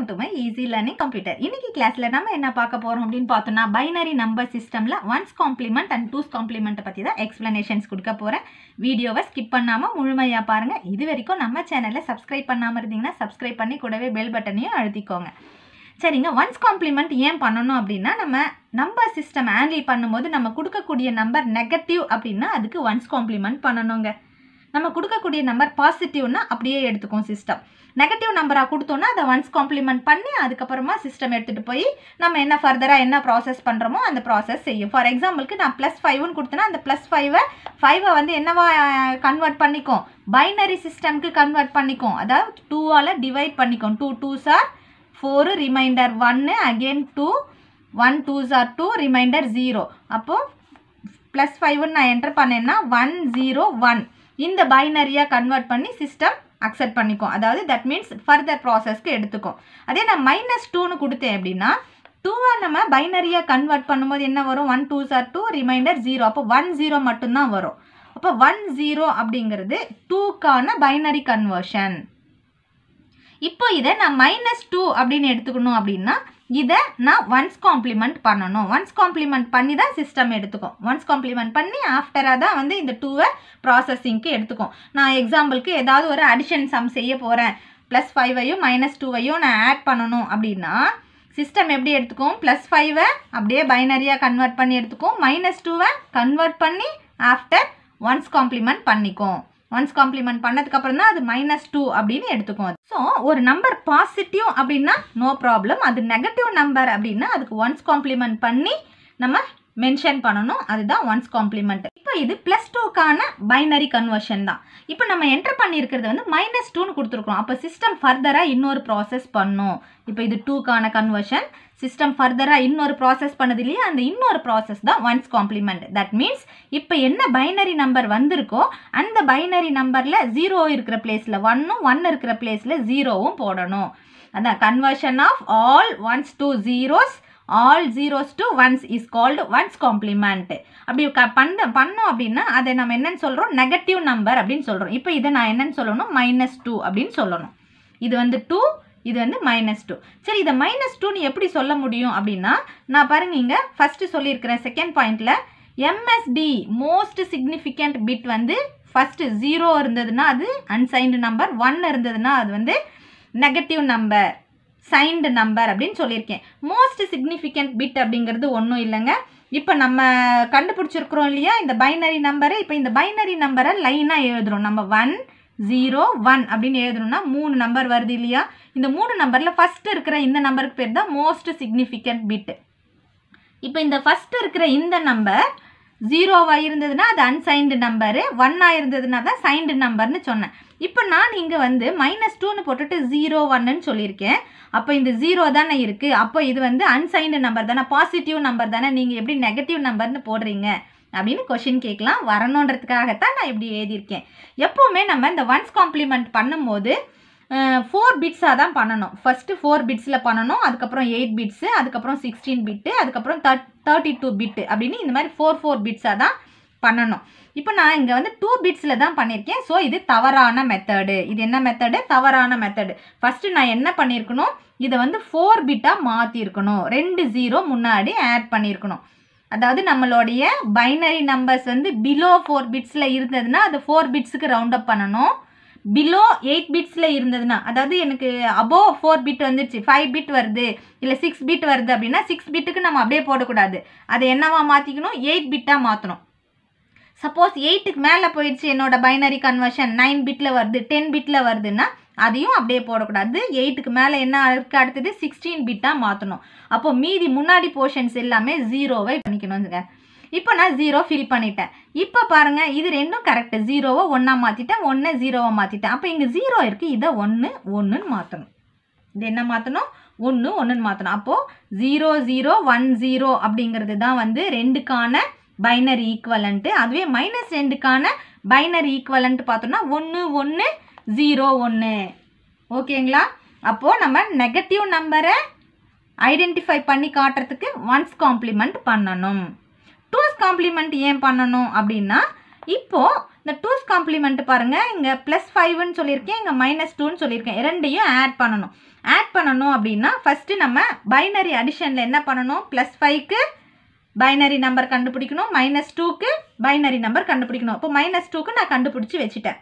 to my easy learning computer. இன்னைக்கு கிளாஸ்ல நம்ம என்ன பார்க்க போறோம் அப்படினு பார்த்தோம்னா பைனரி நம்பர் சிஸ்டம்ல 1's complement and 2's complement பத்தி தான் எக்ஸ்பிளனேஷன்ஸ் கொடுக்க போறேன். வீடியோவை ஸ்கிப் பண்ணாம முழுமையா பாருங்க. இது வரைக்கும் நம்ம சேனலை சப்ஸ்கிரைப் பண்ணாம இருந்தீங்கன்னா சப்ஸ்கிரைப் பண்ணி கூடவே பெல் பட்டனையும் அழுத்திக்கோங்க. சரிங்க, 1's complement ஏன் பண்ணணும் அப்படின்னா நம்ம நம்பர் சிஸ்டம் ஹேண்டில் பண்ணும்போது நம்ம கொடுக்கக்கூடிய நம்பர் நெகட்டிவ் அப்படின்னா அதுக்கு 1's complement பண்ணணுங்க. நம்ம கொடுக்கக்கூடிய நம்பர் பாசிட்டிவ்னா அப்படியே எடுத்துக்கும் சிஸ்டம். நெகட்டிவ் நம்பராக கொடுத்தோன்னா அதை 1's complement பண்ணி அதுக்கப்புறமா சிஸ்டம் எடுத்துகிட்டு போய் நம்ம என்ன ஃபர்தராக என்ன ப்ராசஸ் பண்ணுறோமோ அந்த ப்ராசஸ் செய்யும். ஃபார் எக்ஸாம்பிளுக்கு நான் +5ன்னு கொடுத்தேன்னா அந்த +5 வந்து என்னவா கன்வெர்ட் பண்ணிக்கும், பைனரி சிஸ்டம்க்கு கன்வெர்ட் பண்ணிக்கும். அதாவது 2ஆல் டிவைட் பண்ணிக்கும். 2 2s are 4, reminder 1, again 2, 1 2s are 2, reminder 0. அப்போது +5ன்னு நான் என்டர் பண்ணேன்னா 1 0 1 இந்த பைனரியாக கன்வெர்ட் பண்ணி சிஸ்டம் அக்செப்ட் பண்ணிக்கும். அதாவது தட் மீன்ஸ் ஃபர்தர் ப்ராசஸ்க்கு எடுத்துக்கும். அதே நான் -2ன்னு கொடுத்தேன் அப்படின்னா 2 நம்ம பைனரியாக கன்வெர்ட் பண்ணும்போது என்ன வரும், 1 2s are 2, ரிமைண்டர் 0. அப்போ 1 0 மட்டும்தான் வரும். அப்போ 1 0 அப்படிங்கிறது 2க்கான பைனரி கன்வர்ஷன். இப்போ இதை நான் -2 அப்படின்னு எடுத்துக்கணும் அப்படின்னா இதை நான் 1's complement பண்ணணும். 1's complement பண்ணி தான் சிஸ்டம் எடுத்துக்கும். 1's complement பண்ணி ஆஃப்டராக தான் வந்து இந்த 2வை ப்ராசஸிங்க்கு எடுத்துக்கும். நான் எக்ஸாம்பிளுக்கு ஏதாவது ஒரு அடிஷன் சம் செய்ய போகிறேன், +5ஐயும் -2ஐயும் நான் ஆட் பண்ணணும் அப்படின்னா சிஸ்டம் எப்படி எடுத்துக்கும், +5வை அப்படியே பைனரியாக கன்வெர்ட் பண்ணி எடுத்துக்கும், -2வை கன்வெர்ட் பண்ணி ஆஃப்டர் 1's complement பண்ணிக்கும். 1's complement பண்ணதுக்கப்புறம் தான் அது -2 அப்படின்னு எடுத்துக்கும். ஸோ ஒரு நம்பர் பாசிட்டிவ் அப்படின்னா நோ ப்ராப்ளம், அது நெகட்டிவ் நம்பர் அப்படின்னா அதுக்கு 1's complement பண்ணி நம்ம மென்ஷன் பண்ணணும். அதுதான் 1's complement. இப்போ இது +2க்கான பைனரி கன்வர்ஷன் தான். இப்போ நம்ம என்டர் பண்ணியிருக்கிறது வந்து -2ன்னு கொடுத்துருக்கோம். அப்போ சிஸ்டம் ஃபர்தராக இன்னொரு ப்ராசஸ் பண்ணும். இப்போ இது 2க்கான கன்வர்ஷன், சிஸ்டம் ஃபர்தராக இன்னொரு ப்ராசஸ் பண்ணது இல்லையா, அந்த இன்னொரு ப்ராசஸ் தான் 1's complement. தட் மீன்ஸ் இப்போ என்ன பைனரி நம்பர் வந்திருக்கோ அந்த பைனரி நம்பரில் 0 இருக்கிற பிளேஸில் 1ம் 1 இருக்கிற பிளேஸில் 0வும் போடணும். அதான் conversion of all 1's to 0s, all 0s to 1s is called 1's complement. அப்படி பண்ணோம் அப்படின்னா அதை நம்ம என்னன்னு சொல்கிறோம், நெகட்டிவ் நம்பர் அப்படின்னு சொல்கிறோம். இப்போ இதை நான் என்னன்னு சொல்லணும், -2 அப்படின்னு சொல்லணும். இது வந்து 2, இது வந்து -2. சரி, இதை -2ன்னு எப்படி சொல்ல முடியும் அப்படின்னா நான் பாருங்க இங்கே ஃபஸ்ட்டு சொல்லியிருக்கிறேன் செகண்ட் பாயிண்டில் MSB மோஸ்ட் சிக்னிஃபிகண்ட் பிட் வந்து ஃபஸ்ட்டு 0 இருந்ததுன்னா அது அன்சைன்டு நம்பர், 1 இருந்ததுன்னா அது வந்து நெகட்டிவ் நம்பர், சைன்டு நம்பர் அப்படின்னு சொல்லியிருக்கேன். மோஸ்ட் சிக்னிஃபிகண்ட் பிட் அப்படிங்கிறது ஒன்றும் இல்லைங்க. இப்போ நம்ம கண்டுபிடிச்சிருக்கிறோம் இல்லையா இந்த பைனரி நம்பரை. இப்போ இந்த பைனரி நம்பரை லைனாக எழுதுறோம். நம்ம 1 0 1 அப்படின்னு எழுதணும்னா 3 நம்பர் வருது இல்லையா. இந்த 3 நம்பரில் ஃபஸ்ட்டு இருக்கிற இந்த நம்பருக்கு பேர் தான் மோஸ்ட் சிக்னிஃபிகண்ட் பிட். இப்போ இந்த ஃபஸ்ட்டு இருக்கிற இந்த நம்பர் 0வாக இருந்ததுன்னா அது அன்சைன்டு நம்பரு, 1ஆக இருந்ததுன்னா தான் சைன்டு நம்பர்னு சொன்னேன். இப்போ நான் இங்கே வந்து -2ன்னு போட்டுட்டு 0 1ன்னு சொல்லியிருக்கேன். அப்போ இந்த 0 தானே இருக்குது. அப்போ இது வந்து அன்சைன்டு நம்பர் தானே, பாசிட்டிவ் நம்பர் தானே, நீங்கள் எப்படி நெகட்டிவ் நம்பர்னு போடுறீங்க அப்படின்னு கொஷின் கேட்கலாம். வரணுன்றதுக்காகத்தான் நான் இப்படி எழுதியிருக்கேன். எப்போவுமே நம்ம இந்த 1's complement பண்ணும்போது 4 பிட்ஸாக தான் பண்ணணும். ஃபஸ்ட்டு 4 பிட்ஸில் பண்ணணும், அதுக்கப்புறம் 8 பிட்ஸு, அதுக்கப்புறம் 16 பிட்டு, அதுக்கப்புறம் 32 பிட்டு அப்படின்னு இந்த மாதிரி 4 பிட்ஸாக தான் பண்ணணும். இப்போ நான் இங்கே வந்து 2 பிட்ஸில் தான் பண்ணியிருக்கேன். ஸோ இது தவறான மெத்தடு. இது என்ன மெத்தடு, தவறான மெத்தடு. ஃபஸ்ட்டு நான் என்ன பண்ணியிருக்கணும், இதை வந்து 4 பிட்டாக மாற்றிருக்கணும், 2 0 முன்னாடி ஆட் பண்ணியிருக்கணும். அதாவது நம்மளுடைய பைனரி நம்பர்ஸ் வந்து பிலோ 4 பிட்ஸில் இருந்ததுன்னா அது 4 பிட்ஸுக்கு ரவுண்ட் அப் பண்ணணும். பிலோ 8 பிட்ஸில் இருந்ததுன்னா, அதாவது எனக்கு அபோவ் 4 பிட் வந்துடுச்சு, 5 பிட் வருது இல்லை 6 பிட் வருது அப்படின்னா 6 பிட்டுக்கு நம்ம அப்படியே போடக்கூடாது. அதை என்னவா மாற்றிக்கணும், 8 பிட்டாக மாற்றணும். சப்போஸ் 8க்கு மேலே போயிடுச்சு என்னோட பைனரி கன்வர்ஷன், 9 பிட்டில் வருது, 10 பிட்டில் வருதுன்னா அதையும் அப்படியே போடக்கூடாது. 8க்கு மேலே என்ன இருக்குது, அடுத்தது 16 பிட்டாக மாற்றணும். அப்போ மீதி முன்னாடி போர்ஷன்ஸ் எல்லாமே 0வை பண்ணிக்கணுங்க. இப்போ நான் 0 ஃபில் பண்ணிட்டேன். இப்போ பாருங்கள் இது ரெண்டும் கரெக்டு. 0வை 1ஆக மாற்றிட்டேன், 1 0வை மாற்றிட்டேன். அப்போ இங்கே 0 இருக்குது, இதை 1 1ன்னு மாற்றணும். இது என்ன மாற்றணும், 1 1ன்னு மாற்றணும். அப்போது 0 0 1 0 அப்படிங்கிறது தான் வந்து 2க்கான பைனரி ஈக்குவலண்ட்டு. அதுவே -2க்கான பைனரி ஈக்குவலண்ட் பார்த்தோம்னா 1 1 0 1. ஓகேங்களா. அப்போது நம்ம நெகட்டிவ் நம்பரை ஐடென்டிஃபை பண்ணி காட்டுறதுக்கு 1's complement பண்ணணும். 2's complement ஏன் பண்ணணும் அப்படின்னா இப்போது இந்த 2's காம்ப்ளிமெண்ட் பாருங்க, இங்க +5ன்னு சொல்லியிருக்கேன், இங்க -2ன்னு சொல்லியிருக்கேன். ரெண்டையும் ஆட் பண்ணணும். ஆட் பண்ணணும் அப்படின்னா ஃபர்ஸ்ட் நம்ம பைனரி அடிஷன்ல என்ன பண்ணணும்? +5க்கு பைனரி நம்பர் கண்டுபிடிக்கணும், -2க்கு பைனரி நம்பர் கண்டுபிடிக்கணும். அப்போ -2க்கு நான் கண்டுபிடிச்சி வச்சுட்டேன்,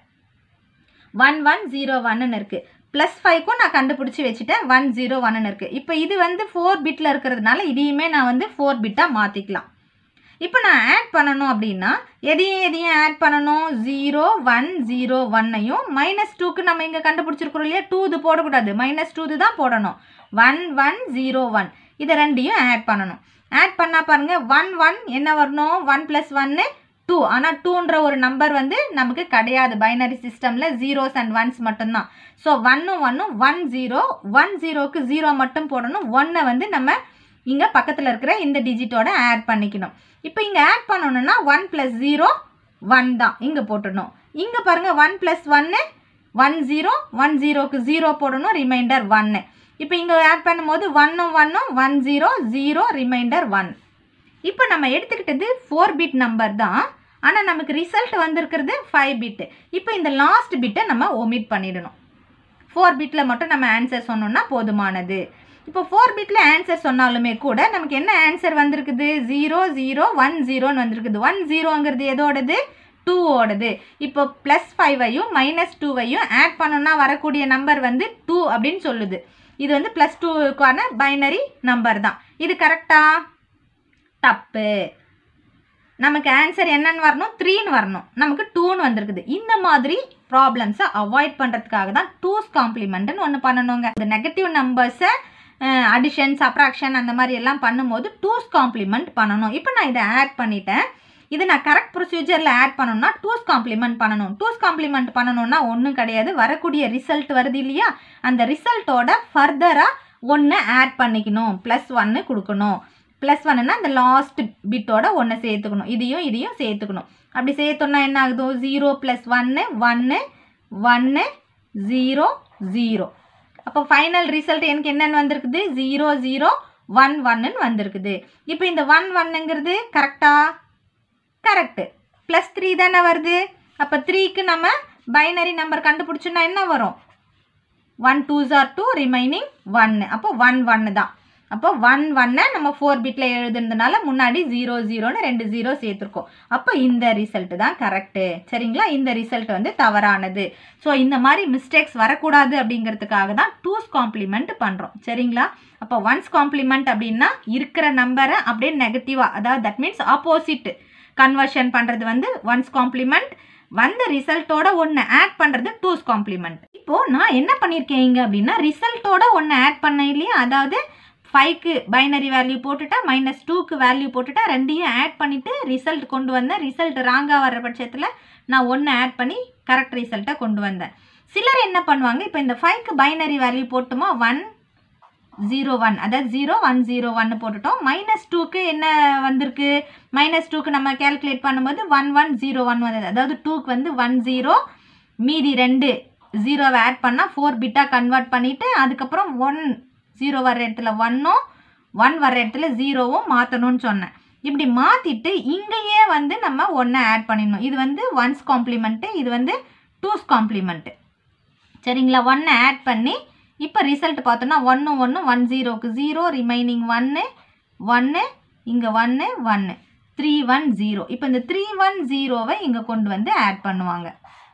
1101ன்னு இருக்கு. +5க்கும் நான் கண்டுபிடிச்சி வச்சுட்டேன், 101ன்னு இருக்கு. இப்போ இது வந்து 4 பிட்ல இருக்கிறதுனால இதையுமே நான் வந்து 4 பிட்டா மாத்திக்கலாம். இப்போ நான் ஆட் பண்ணணும் அப்படின்னா எதையும் ஆட் பண்ணணும்? 0 1 0 1ஐயும் -2க்கு நம்ம இங்கே கண்டுபிடிச்சிருக்கிறோம் இல்லையா, 2 இது போடக்கூடாது, -2 தான் போடணும். 1 1 0 1 இதை ரெண்டையும் ஆட் பண்ணணும். ஆட் பண்ணால் பாருங்க 1 1 என்ன வரணும்? 1 + 1 2. ஆனால் 2ன்ற ஒரு நம்பர் வந்து நமக்கு கிடையாது பைனரி சிஸ்டமில், 0s and 1s மட்டும்தான். ஸோ 1 1 1 0 1 0க்கு 0 மட்டும் போடணும். 1ஐ வந்து நம்ம இங்கே பக்கத்தில் இருக்கிற இந்த டிஜிட்டோட ஆட் பண்ணிக்கணும். இப்போ இங்கே ஆட் பண்ணணும்னா 1 + 0 1 தான் இங்கே போட்டுடணும். இங்கே பாருங்கள் 1 + 1 1 0 1 0க்கு 0 போடணும், ரிமைண்டர் 1. இப்போ இங்கே ஆட் பண்ணும்போது 1 1 1 0 0 ரிமைண்டர் 1. இப்போ நம்ம எடுத்துக்கிட்டது 4 பிட் நம்பர் தான், ஆனால் நமக்கு ரிசல்ட் வந்திருக்கிறது 5 பிட். இப்போ இந்த லாஸ்ட் பிட்டை நம்ம ஒமிட் பண்ணிடணும். 4 பிட்டில் மட்டும் நம்ம ஆன்சர் சொன்னோம்னா போதுமானது. இப்போ 4 பிட்டில் ஆன்சர் சொன்னாலுமே கூட நமக்கு என்ன ஆன்சர் வந்திருக்குது? 0 0 1 0ன்னு வந்திருக்குது. 1 0ங்கிறது எதோடது? 2ஓடது. இப்போ +5ஐயும் -2ஐயும் ஆட் பண்ணோம்னா வரக்கூடிய நம்பர் வந்து 2 அப்படின்னு சொல்லுது. இது வந்து +2க்கான பைனரி நம்பர் தான். இது கரெக்டா? தப்பு. நமக்கு ஆன்சர் என்னன்னு வரணும்? 3ன்னு வரணும். நமக்கு 2ன்னு வந்திருக்குது. இந்த மாதிரி ப்ராப்ளம்ஸை அவாய்ட் பண்ணுறதுக்காக தான் 2's காம்ப்ளிமெண்ட்னு ஒன்று பண்ணணுங்க. இந்த நெகட்டிவ் நம்பர்ஸை அடிஷன் சப்ராக்ஷன் அந்த மாதிரி எல்லாம் பண்ணும்போது 2's காம்ப்ளிமெண்ட் பண்ணணும். இப்போ நான் இதை ஆட் பண்ணிட்டேன். இது நான் கரெக்ட் ப்ரொசீஜரில் ஆட் பண்ணணும்னா 2's காம்ப்ளிமெண்ட் பண்ணணும். 2's காம்ப்ளிமெண்ட் பண்ணணும்னா ஒன்றும் கிடையாது, வரக்கூடிய ரிசல்ட் வருது இல்லையா, அந்த ரிசல்ட்டோட ஃபர்தராக ஒன்று ஆட் பண்ணிக்கணும், +1 கொடுக்கணும். +1ன்னா அந்த லாஸ்ட் பிட்டோட ஒன்று சேர்த்துக்கணும், இதையும் சேர்த்துக்கணும். அப்படி சேர்த்தோம்னா என்ன ஆகுது? 0 + 1 1 1 0 0. அப்போ ஃபைனல் ரிசல்ட் எனக்கு என்னென்னு வந்திருக்குது? 0 0 1 1ன்னு வந்திருக்குது. இப்போ இந்த 1 1ங்கிறது கரெக்டா? கரெக்டு. +3 தானே வருது. அப்போ 3க்கு நம்ம பைனரி நம்பர் கண்டுபிடிச்சோன்னா என்ன வரும்? 1 2s are 2 ரிமைனிங் 1. அப்போ 1 1 தான். அப்போ 1 1ஐ நம்ம 4 பிட்டில் எழுதுனதுனால முன்னாடி 0 0ன்னு 2 0 சேர்த்துருக்கோம். அப்போ இந்த ரிசல்ட் தான் கரெக்டு. சரிங்களா? இந்த ரிசல்ட் வந்து தவறானது. ஸோ இந்த மாதிரி மிஸ்டேக்ஸ் வரக்கூடாது அப்படிங்கிறதுக்காக தான் 2's காம்ப்ளிமெண்ட் பண்ணுறோம். சரிங்களா? அப்போ 1's காம்ப்ளிமெண்ட் அப்படின்னா இருக்கிற நம்பரை அப்படியே நெகட்டிவாக, அதாவது தட் மீன்ஸ் ஆப்போசிட் கன்வர்ஷன் பண்ணுறது வந்து 1's காம்ப்ளிமெண்ட். வந்த ரிசல்ட்டோட ஒன்று ஆட் பண்ணுறது 2's காம்ப்ளிமெண்ட். இப்போது நான் என்ன பண்ணியிருக்கேன் இங்கே அப்படின்னா ரிசல்ட்டோட ஒன்று ஆட் பண்ண இல்லையா, அதாவது 5க்கு பைனரி வேல்யூ போட்டுட்டா, -2க்கு வேல்யூ போட்டுட்டா, ரெண்டையும் ஆட் பண்ணிவிட்டு ரிசல்ட் கொண்டு வந்தேன். ரிசல்ட் ராங்காக வர்ற பட்சத்தில் நான் ஒன்று ஆட் பண்ணி கரெக்ட் ரிசல்ட்டை கொண்டு வந்தேன். சிலர் என்ன பண்ணுவாங்க, இப்போ இந்த 5க்கு பைனரி வேல்யூ போட்டுமா 1 0 1, அதாவது 0 1 0 1 போட்டுட்டோம். -2க்கு என்ன வந்திருக்கு? -2க்கு நம்ம கேல்குலேட் பண்ணும்போது 1 1 0 1 வந்தது. அதாவது 2க்கு வந்து 1 0, மீதி 2 0வை ஆட் பண்ணால் 4 பிட்டாக கன்வெர்ட் பண்ணிவிட்டு அதுக்கப்புறம் 1 0 வர்ற இடத்துல 1ம் 1 வர்ற இடத்துல 0வும் மாற்றணும்னு சொன்னேன். இப்படி மாற்றிட்டு இங்கேயே வந்து நம்ம 1 ஆட் பண்ணிடணும். இது வந்து 1's காம்ப்ளிமெண்ட்டு, இது வந்து 2's காம்ப்ளிமெண்ட்டு. சரிங்களா? 1 ஆட் பண்ணி இப்போ ரிசல்ட் பார்த்தோன்னா 1 1 1 0க்கு 0 ரிமைனிங் 1 1 இங்கே 1 1 3 1 0. இப்போ இந்த 3 1 0வை இங்கே கொண்டு வந்து ஆட் பண்ணுவாங்க.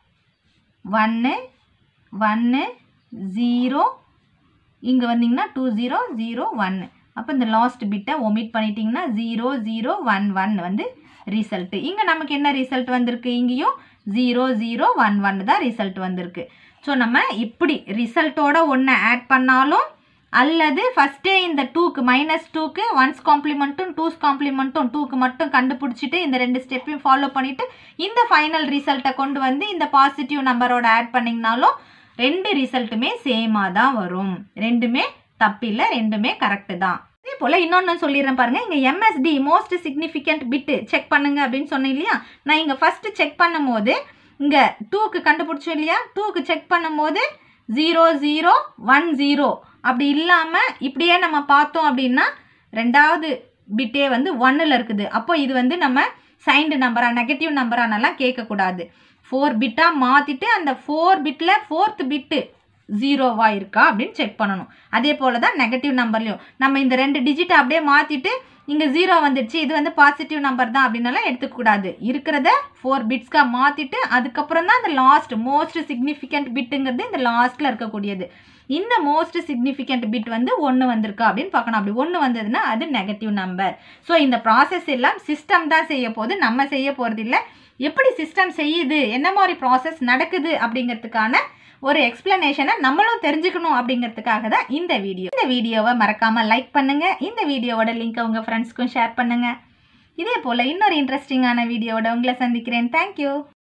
1 1 0 இங்கே வந்தீங்கன்னா 2 0 0 1. அப்போ இந்த லாஸ்ட் பிட்டை ஒமிட் பண்ணிட்டீங்கன்னா 0 0 1 1 வந்து ரிசல்ட்டு. இங்கே நமக்கு என்ன ரிசல்ட் வந்திருக்கு? இங்கேயும் 0 0 1 1 தான் ரிசல்ட் வந்திருக்கு. ஸோ நம்ம இப்படி ரிசல்ட்டோட ஒன்று ஆட் பண்ணாலும் அல்லது ஃபஸ்ட்டே இந்த 2க்கு -2க்கு 1's காம்ப்ளிமெண்ட்டும் 2's காம்ப்ளிமெண்ட்டும் 2க்கு மட்டும் கண்டுபிடிச்சிட்டு இந்த 2 ஸ்டெப்பையும் ஃபாலோ பண்ணிவிட்டு இந்த ஃபைனல் ரிசல்ட்டை கொண்டு வந்து இந்த பாசிட்டிவ் நம்பரோட ஆட் பண்ணிங்கனாலும் 2 ரிசல்ட்டுமே சேமாக தான் வரும். ரெண்டுமே தப்பில்லை, ரெண்டுமே கரெக்டு தான். இதே போல் இன்னொன்று சொல்லிடுறேன் பாருங்கள். இங்கே MSD most significant bit check பண்ணுங்க அப்படின்னு சொன்னேன் இல்லையா, நான் இங்கே ஃபஸ்ட்டு செக் பண்ணும் போது இங்கே 2க்கு கண்டுபிடிச்சோம் இல்லையா, 2க்கு செக் பண்ணும் போது 0 0 1 0 அப்படி இல்லாமல் இப்படியே நம்ம பார்த்தோம் அப்படின்னா ரெண்டாவது பிட்டே வந்து 1ல் இருக்குது. அப்போ இது வந்து நம்ம சைன்டு நம்பரா நெகட்டிவ் நம்பரானலாம் கேட்கக்கூடாது. 4 பிட்டாக மாற்றிட்டு அந்த 4 பிட்டில் 4th பிட்டு 0வா இருக்கா அப்படின்னு செக் பண்ணணும். அதே போல் தான் நெகட்டிவ் நம்பர்லையும் நம்ம இந்த 2 டிஜிட்டை அப்படியே மாற்றிட்டு இங்கே 0 வந்துடுச்சு, இது வந்து பாசிட்டிவ் நம்பர் தான் அப்படின்னாலாம் எடுத்துக்கூடாது. இருக்கிறத 4 பிட்ஸ்க்காக மாற்றிட்டு அதுக்கப்புறம் தான் இந்த லாஸ்ட் மோஸ்ட் சிக்னிஃபிகண்ட் பிட்டுங்கிறது இந்த லாஸ்ட்டில் இருக்கக்கூடியது. இந்த மோஸ்ட் சிக்னிஃபிகண்ட் பிட் வந்து 1 வந்திருக்கா அப்படின்னு பார்க்கணும். அப்படி 1 வந்ததுன்னா அது நெகட்டிவ் நம்பர். ஸோ இந்த ப்ராசஸ் எல்லாம் சிஸ்டம் தான் செய்ய போகுது, நம்ம செய்ய போகிறது இல்லை. எப்படி சிஸ்டம் செய்யுது, என்ன மாதிரி ப்ராசஸ் நடக்குது அப்படிங்கிறதுக்கான ஒரு எக்ஸ்பிளனேஷனை நம்மளும் தெரிஞ்சுக்கணும் அப்படிங்கிறதுக்காக தான் இந்த வீடியோ. இந்த வீடியோவை மறக்காமல் லைக் பண்ணுங்கள். இந்த வீடியோவோட லிங்க்கை உங்கள் ஃப்ரெண்ட்ஸ்க்கும் ஷேர் பண்ணுங்கள். இதே போல் இன்னொரு இன்ட்ரெஸ்டிங்கான வீடியோவோட உங்களை சந்திக்கிறேன். தேங்க்யூ.